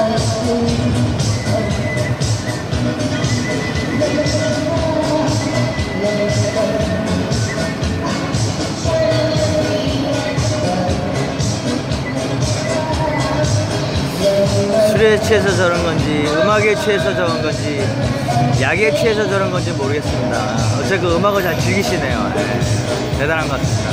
술에 취해서 저런 건지, 음악에 취해서 저런 건지, 약에 취해서 저런 건지 모르겠습니다. 어차피 그 음악을 잘 즐기시네요. 네. 대단한 것 같습니다.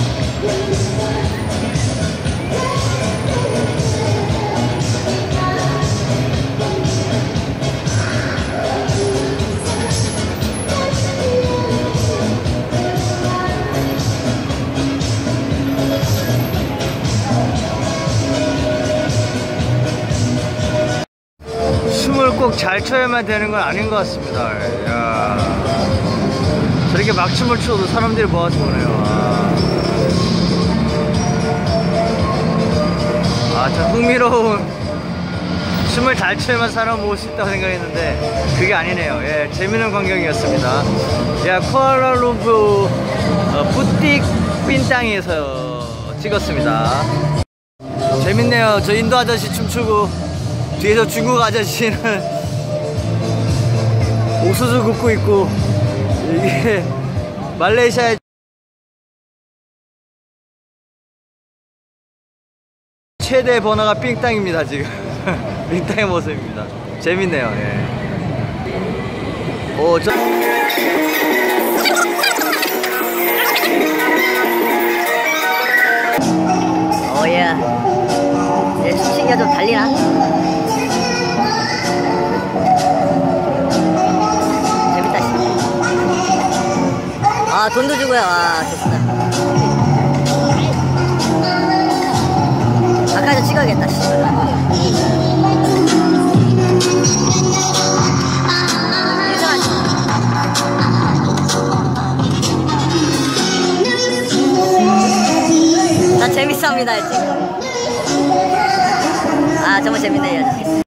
춤을 꼭 잘 춰야만 되는 건 아닌 것 같습니다. 이야. 저렇게 막 춤을 춰도 사람들이 모아서 보네요. 참 흥미로운, 춤을 잘 춰야만 사람 모을 수 있다고 생각했는데 그게 아니네요. 예, 재밌는 광경이었습니다. 야, 쿠알라룸푸르 푸틱 빈땅에서 찍었습니다. 재밌네요. 저 인도 아저씨 춤추고 뒤에서 중국 아저씨는 옥수수 굽고 있고, 이게 말레이시아의 최대 번화가 삥땅입니다. 지금 삥땅의 모습입니다. 재밌네요. 예. 오, 오예. 이제 춤추기가 좀 달리나? 재밌다. 아, 돈도 주고요. 아, 좋습니다. 아까 좀 찍어야겠다. 나 재밌어 합니다, 지금. 아, 정말 재밌네요.